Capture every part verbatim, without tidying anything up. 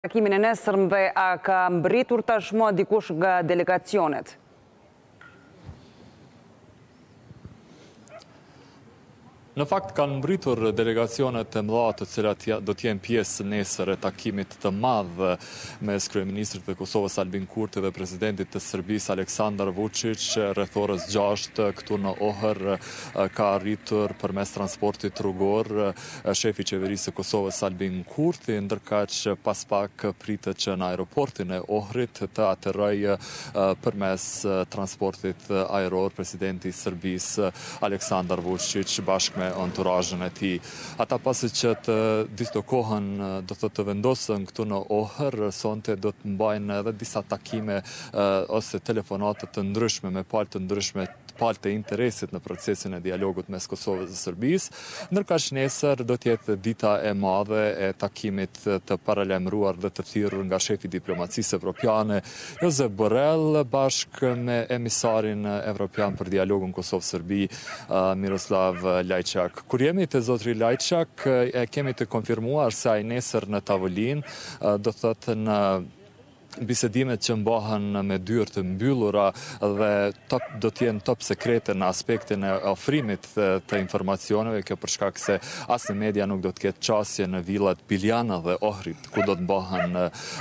Takimin e nesërm dhe a ka mbritur tashmë dikush nga delegacionet? Në fakt kanë mbritur delegacionet e mëdha të cilat do të jenë pjesë nesër e takimit të madh mes kryeministrit të Kosovës Albin Kurti dhe presidentit të Serbisë Aleksandar Vučić rreth orës gjashtë këtu në Ohër. Ka arritur përmes transportit rrugor shefi i qeverisë së Kosovës Albin Kurti, ndërkaq pas pak pritet që në aeroportin e Ohrit të aterrojë përmes transportit ajror presidenti i Serbisë Aleksandar Vučić bashkë me entourazhin e tij. Ata pasi që të distokohen, do të të vendosën këtu në Ohër, sonte do të mbajnë edhe disa takime ose telefonate të ndryshme me palë të ndryshme palë të interesit në procesin e dialogut mes Kosovës dhe Serbisë, ndërkaq nesër do të jetë dita e madhe e takimit të paralajmëruar dhe të thirrur nga shefi i diplomacisë evropiane Josep Borrell bashkë me emisarin evropian për dialogun Kosovë-Serbi Miroslav Lajçak. Kur jemi te zotri Lajçak, e kemi të konfirmuar se ai nesër në tavolinë, do thotë në bisedimet që mbahen me dyrë të mbyllura dhe top, do të jenë top sekrete në aspektin e ofrimit të informacioneve, kjo për shkak se asnjë media nuk do të ketë qasje në villat Biljana dhe Ohrit, ku do të mbahen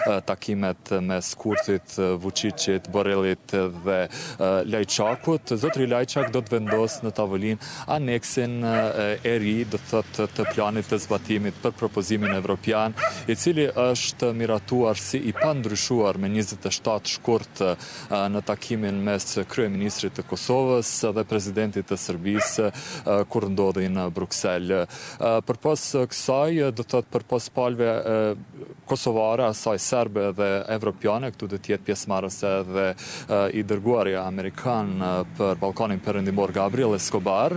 takimet mes Kurtit, Vučićit, Borrellit dhe Lajçakut. Zotri Lajçak do të vendos në tavolinë aneksin e ri, do të thotë të planit të zbatimit për propozimin evropian, i cili është miratuar si i pandryshuar me njëzet e shtatë shkurt në takimin mes kryeministrit të Kosovës dhe presidentit të Serbisë kur ndodhi në Bruksel. Përpas kësaj, do të thotë përpas palëve kosovare, asaj serbe dhe evropiane, këtu do të jetë pjesëmarrëse dhe i dërguari amerikan për Ballkanin Perëndimor Gabriel Escobar,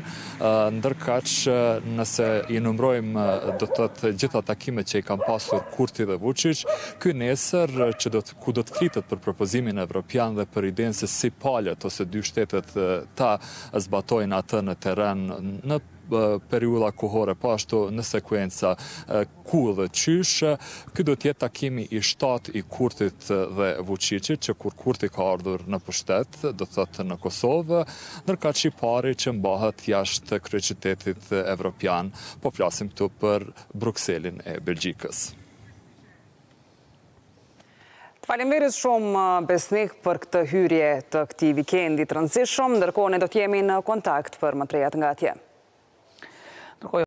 ndërkaq nëse i numërojmë do të thotë gjitha takimet që i kanë pasur Kurti dhe Vučić, ky nesër që do të ku do të flitet për propozimin evropian dhe për idenë se si palët ose dy shtetet ta zbatojnë atë në terren në periudha kohore, po ashtu në sekuenca ku dhe qysh. Ky do të jetë takimi i shtatë i Kurtit dhe Vučićit, që kur Kurti ka ardhur në pushtet, do thotë në Kosovë, ndërkaq i pari që mbahet jashtë kryeqytetit evropian. Po flasim këtu për Brukselin e Belgjikës. Faleminderit shumë Besnik për këtë hyrje të këtij vikendi të rëndësishëm, ndërkohë ne do të jemi në kontakt për më të rejat nga atje.